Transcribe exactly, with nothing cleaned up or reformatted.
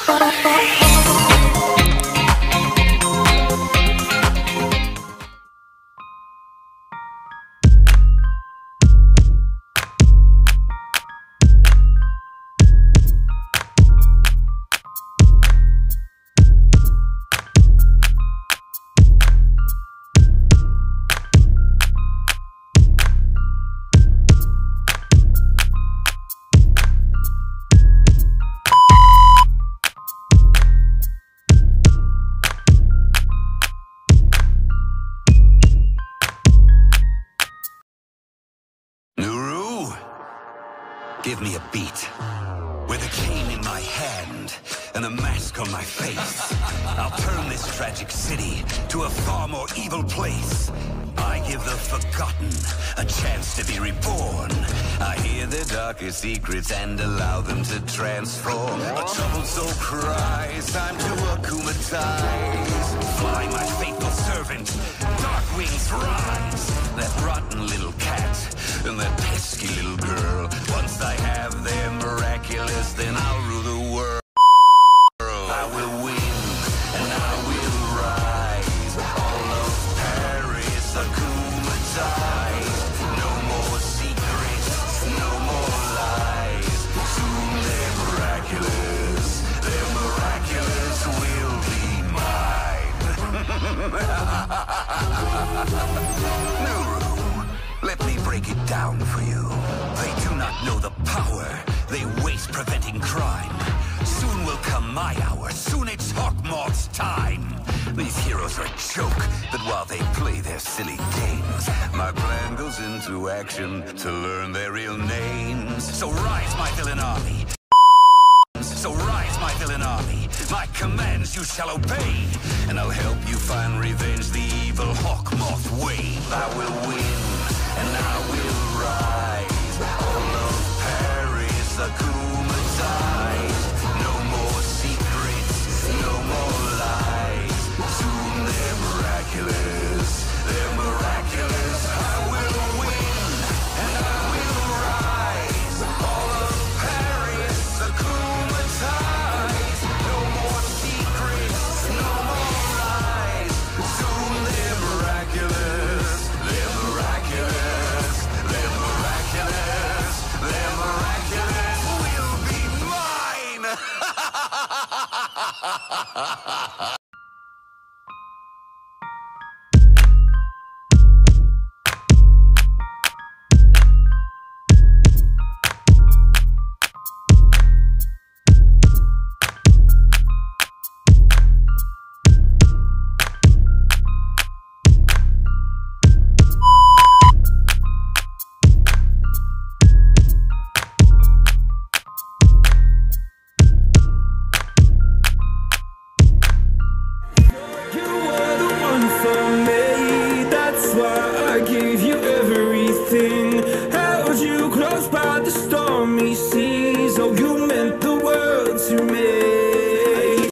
Give me a beat. With a chain in my hand and a mask on my face, I'll turn this tragic city to a far more evil place. I give the forgotten a chance to be reborn. I hear their darkest secrets and allow them to transform. A troubled soul cries, time to akumatize. Fly, my faithful servant, dark wings rise. That rotten little cat and that pesky little girl. Once I have their miraculous, then I'll rule the world. I will win and I will rise. All of Paris akumatized. No more secrets, no more lies. Soon they're miraculous, they're miraculous will be mine. Nuru, let me break it down for you. They do not know the power they waste preventing crime. Soon will come my hour, soon it's Hawkmoth's time. These heroes are a joke, but while they play their silly games, my plan goes into action to learn their real names. So rise, my villain army. So rise, my villain army. My commands you shall obey, and I'll help you find revenge the evil Hawkmoth way. I will win, and I will rise. All of Paris akumatized. No more secrets, no more lies. Soon they're miraculous, they're miraculous. I will win, and I will rise. All of Paris akumatized. No more secrets, no more lies. Soon they're miraculous, they're miraculous, they're miraculous, they're miraculous will be mine.